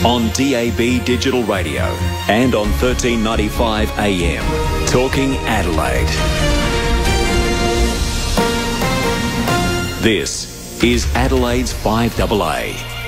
on DAB Digital Radio and on 1395 AM. Talking Adelaide. This is Adelaide's 5AA.